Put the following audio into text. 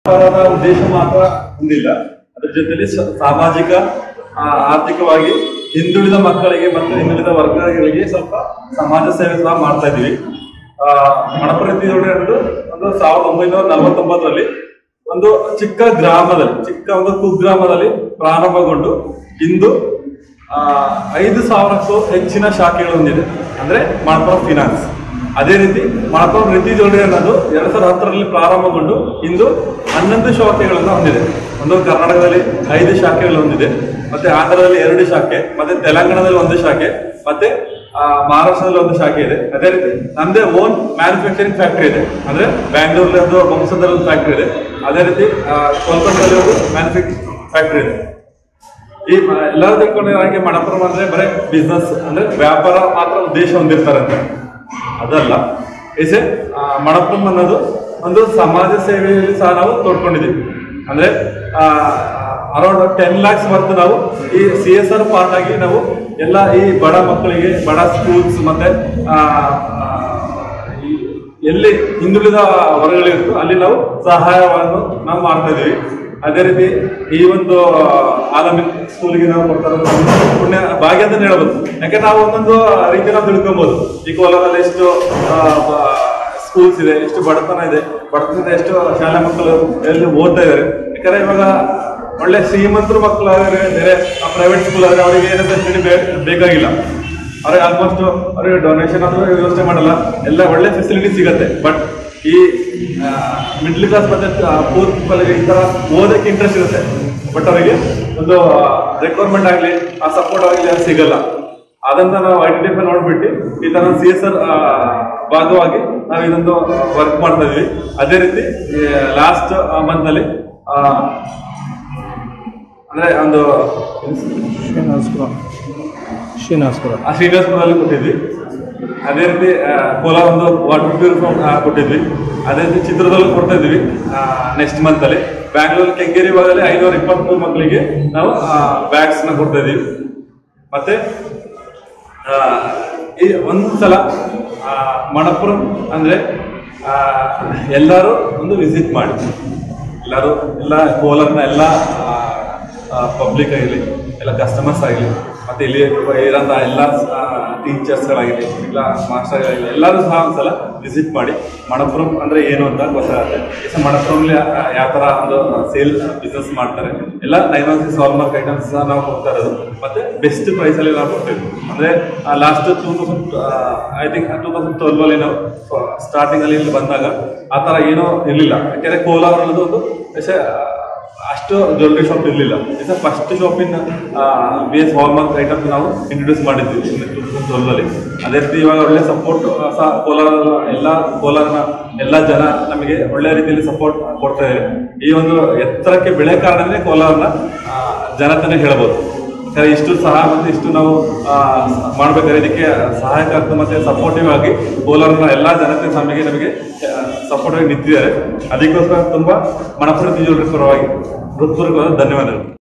ಉದ್ದೇಶ ಮಾತ್ರ ಹೊಂದಿಲ್ಲ, ಅದರ ಜೊತೆಲಿ ಸಾಮಾಜಿಕ ಆರ್ಥಿಕವಾಗಿ ಹಿಂದುಳಿದ ಮಕ್ಕಳಿಗೆ ಮತ್ತು ಹಿಂದುಳಿದ ವರ್ಗಗಳಿಗೆ ಸ್ವಲ್ಪ ಸಮಾಜ ಸೇವೆ ಸಹ ಮಾಡ್ತಾ ಇದೀವಿ. ಮಣಪುರ ಅನ್ನೋದು ಒಂದು 1949ರಲ್ಲಿ ಒಂದು ಚಿಕ್ಕ ಒಂದು ಕುಗ್ರಾಮದಲ್ಲಿ ಪ್ರಾರಂಭಗೊಂಡು ಇಂದು 5,000ಕ್ಕೂ ಹೆಚ್ಚಿನ ಶಾಖೆಗಳು ಹೊಂದಿದೆ. ಅಂದ್ರೆ ಮಣಪುರ ಫಿನಾನ್ಸ್. ಅದೇ ರೀತಿ ಮಣಪುರ ರೀತಿ ಜೋಡಿ ಅನ್ನೋದು 2010ರಲ್ಲಿ ಪ್ರಾರಂಭಗೊಂಡು ಇಂದು 11 ಶಾಖೆಗಳನ್ನು ಹೊಂದಿದೆ. ಒಂದು ಕರ್ನಾಟಕದಲ್ಲಿ 5 ಶಾಖೆಗಳು ಹೊಂದಿದೆ, ಮತ್ತೆ ಆಂಧ್ರದಲ್ಲಿ 2 ಶಾಖೆ, ಮತ್ತೆ ತೆಲಂಗಾಣದಲ್ಲಿ 1 ಶಾಖೆ, ಮತ್ತೆ ಮಹಾರಾಷ್ಟ್ರದಲ್ಲಿ 1 ಶಾಖೆ ಇದೆ. ಅದೇ ರೀತಿ ನಮ್ದೇ ಓನ್ ಮ್ಯಾನುಫ್ಯಾಕ್ಚರಿಂಗ್ ಫ್ಯಾಕ್ಟರಿ ಇದೆ. ಅಂದ್ರೆ ಬ್ಯಾಂಗ್ಳೂರಲ್ಲಿ ಒಂದು, ಬಂಸದಲ್ಲಿ ಒಂದು ಫ್ಯಾಕ್ಟರಿ ಇದೆ. ಅದೇ ರೀತಿ ಕೋಲ್ಕತ್ತಾದಲ್ಲಿ ಒಂದು ಮ್ಯಾನುಫ್ಯಾಕ್ಚರಿಂಗ್ ಫ್ಯಾಕ್ಟರಿ ಇದೆ. ಈ ಎಲ್ಲರೂ ತಿಳ್ಕೊಂಡಿರೋ ಹಾಗೆ ಮಣಪುರಂ ಅಂದ್ರೆ ಬರೀ ಬಿಸ್ನೆಸ್ ಅಂದ್ರೆ ವ್ಯಾಪಾರ ಮಾತ್ರ ಉದ್ದೇಶ ಹೊಂದಿರ್ತಾರಂತೆ. ಅದಲ್ಲ, ಇಸ್ ಮಣಪುರಂ ಅನ್ನೋದು ಒಂದು ಸಮಾಜ ಸೇವೆಯಲ್ಲಿ ಸಹ ನಾವು ತೋಡ್ಕೊಂಡಿದ್ದೀವಿ. ಅಂದ್ರೆ ಅರೌಂಡ್ 10 lakhs ವರ್ತ್ ನಾವು ಈ CSR ಪಾರ್ಟ್ ಆಗಿ ನಾವು ಎಲ್ಲ ಈ ಬಡ ಮಕ್ಕಳಿಗೆ, ಬಡ ಸ್ಕೂಲ್ಸ್ ಮತ್ತೆ ಎಲ್ಲಿ ಹಿಂದುಳಿದ ವರ್ಗಗಳಿರ್ತೋ ಅಲ್ಲಿ ನಾವು ಸಹಾಯವನ್ನು ನಾವು ಮಾಡ್ತಾ ಇದೀವಿ. ಅದೇ ರೀತಿ ಈ ಒಂದು ಆಲಮಿನ್ ಸ್ಕೂಲ್ಗೆ ನಾವು ಕೊಡ್ತಾ ಪುಣ್ಯ ಭಾಗ್ಯ ಅಂತ ಹೇಳ್ಬೋದು. ಯಾಕಂದ್ರೆ ನಾವು ಒಂದೊಂದು ರೀತಿ ನಾವು ತಿಳ್ಕೊಬಹುದು. ಈ ಕೋಲಾರಲ್ಲಿ ಎಷ್ಟು ಸ್ಕೂಲ್ಸ್ ಇದೆ, ಎಷ್ಟು ಬಡತನ ಇದೆ, ಬಡತನದ ಎಷ್ಟು ಶಾಲಾ ಮಕ್ಕಳು ಎಲ್ಲಿ ಓದ್ತಾ ಇದ್ದಾರೆ. ಯಾಕಂದ್ರೆ ಇವಾಗ ಒಳ್ಳೆ ಶ್ರೀಮಂತರ ಮಕ್ಕಳಾದ್ರೆ ಬೇರೆ ಪ್ರೈವೇಟ್ ಸ್ಕೂಲ್ ಆದ್ರೆ ಅವರಿಗೆ ಏನೋ ಫೆಸಿಲಿಟಿ ಬೇಕಾಗಿಲ್ಲ. ಅವ್ರಿಗೆ ಆಲ್ಮೋಸ್ಟ್ ಅವ್ರಿಗೆ ಡೊನೇಷನ್ ಆದ್ರೂ ವ್ಯವಸ್ಥೆ ಮಾಡಲ್ಲ, ಎಲ್ಲ ಒಳ್ಳೆ ಫೆಸಿಲಿಟಿ ಸಿಗತ್ತೆ. ಬಟ್ ಈ ಮಿಡ್ಲ್ ಕ್ಲಾಸ್ ಮತ್ತೆ ಪೂರ್ ಪೀಪಲ್ಗೆ ಈ ತರ ಓದಕ್ಕೆ ಇಂಟ್ರೆಸ್ಟ್ ಇರುತ್ತೆ, ಬಟ್ ಅವರಿಗೆ ಒಂದು ರಿಕ್ವೈರ್ಮೆಂಟ್ ಆಗಲಿ ಆ ಸಪೋರ್ಟ್ ಆಗಲಿ ಅದು ಸಿಗಲ್ಲ. ಅದನ್ನ ನಾವು ಐಡೆಂಟಿಫೈ ನೋಡ್ಬಿಟ್ಟು ಈ ತರ CSR ಭಾಗವಾಗಿ ನಾವು ಇದೊಂದು ವರ್ಕ್ ಮಾಡ್ತಾ ಇದೀವಿ. ಅದೇ ರೀತಿ ಲಾಸ್ಟ್ ಮಂತ್ ನಲ್ಲಿ ಅಂದ್ರೆ ಒಂದು ಶ್ರೀನಿವಾಸಪುರಲ್ಲಿ ಕೊಟ್ಟಿದ್ವಿ. ಅದೇ ರೀತಿ ಕೋಲಾರ ಒಂದು ವಾಟರ್ ಪ್ಯೂರಿಫೈ ಕೊಟ್ಟಿದ್ವಿ. ಅದೇ ರೀತಿ ಚಿತ್ರದಲ್ಲಿ ಕೊಡ್ತಾ ಇದ್ವಿ ನೆಕ್ಸ್ಟ್ ಮಂತ್ ಅಲ್ಲಿ. ಬ್ಯಾಂಗ್ಳೂರ್ ಕೆಂಗೇರಿ ಭಾಗದಲ್ಲಿ 523 ಮಕ್ಕಳಿಗೆ ನಾವು ಬ್ಯಾಗ್ಸ್ ನ ಕೊಡ್ತಾ ಇದೀವಿ. ಮತ್ತೆ ಈ ಒಂದ್ಸಲ ಮಣಪುರಂ ಅಂದ್ರೆ ಎಲ್ಲರೂ ಒಂದು ವಿಸಿಟ್ ಮಾಡಿ, ಎಲ್ಲ ಕೋಲಾರ್ನ ಎಲ್ಲ ಪಬ್ಲಿಕ್ ಆಗಲಿ, ಎಲ್ಲ ಕಸ್ಟಮರ್ಸ್ ಆಗಲಿ, ಮತ್ತೆ ಇಲ್ಲಿ ಇರೋಂಥ ಎಲ್ಲ ಟೀಚರ್ಸ್ಗಳಾಗಲಿ, ಇಲ್ಲ ಮಾಸ್ಟರ್ಗಳಾಗಲಿ, ಎಲ್ಲರೂ ಸಹ ಒಂದ್ಸಲ ವಿಸಿಟ್ ಮಾಡಿ ಮಣಪುರಂ ಅಂದ್ರೆ ಏನು ಅಂತ ಗೊತ್ತಾಗುತ್ತೆ. ಮಣಪುರಂಲಿ ಯಾವ ತರ ಒಂದು ಸೇಲ್ ಬಿಸ್ನೆಸ್ ಮಾಡ್ತಾರೆ, ಎಲ್ಲ 916 ಹಾಲ್ಮಾರ್ಕ್ ಐಟಮ್ಸ್ ನಾವು ಕೊಡ್ತಾ ಇರೋದು. ಮತ್ತೆ ಬೆಸ್ಟ್ ಪ್ರೈಸ್ ಅಲ್ಲಿ ನಾವು ಕೊಡ್ತೀವಿ. ಅಂದ್ರೆ ಲಾಸ್ಟ್ 2012 ಅಲ್ಲಿ ನಾವು ಸ್ಟಾರ್ಟಿಂಗ್ ಅಲ್ಲಿ ಇಲ್ಲಿ ಬಂದಾಗ ಆ ತರ ಏನೋ ಇರ್ಲಿಲ್ಲ. ಯಾಕಂದ್ರೆ ಕೋಲಾರ ಅನ್ನೋದು ಒಂದು ಅಷ್ಟು ಜ್ಯುವೆಲ್ರಿ ಶಾಪ್ ಇರಲಿಲ್ಲ. First shop in BS hallmark items ನಾವು ಇಂಟ್ರೊಡ್ಯೂಸ್ ಮಾಡಿದ್ವಿ 2012 ಅಲ್ಲಿ. ಅದೇ ರೀತಿ ಇವಾಗ ಒಳ್ಳೆ ಸಪೋರ್ಟ್ ಸಹ ಕೋಲಾರನ ಎಲ್ಲ ಜನ ನಮಗೆ ಒಳ್ಳೆ ರೀತಿಯಲ್ಲಿ ಸಪೋರ್ಟ್ ಕೊಡ್ತಾ ಇದ್ದಾರೆ. ಈ ಒಂದು ಎತ್ತರಕ್ಕೆ ಬೆಳೆ ಕಾರಣನೇ ಕೋಲಾರನ ಜನತೆನೇ ಹೇಳ್ಬೋದು. ಇಷ್ಟು ಸಹ ಮತ್ತೆ ಇಷ್ಟು ನಾವು ಮಾಡ್ಬೇಕಾದ್ರೆ ಇದಕ್ಕೆ ಸಹಾಯಕಾರ್ಥ ಮತ್ತೆ ಸಪೋರ್ಟಿವ್ ಆಗಿ ಕೋಲಾರನ ಎಲ್ಲಾ ಜನತೆ ನಮಗೆ ಸಪೋರ್ಟ್ ಆಗಿ ನಿಂತಿದ್ದಾರೆ. ಅದಕ್ಕೋಸ್ಕರ ತುಂಬಾ ಮಣಪುರ ಜ್ಯುವೆಲ್ರಿ ಪರವಾಗಿ ಹೃತ್ಪೂರ್ವಕವಾದ ಧನ್ಯವಾದಗಳು.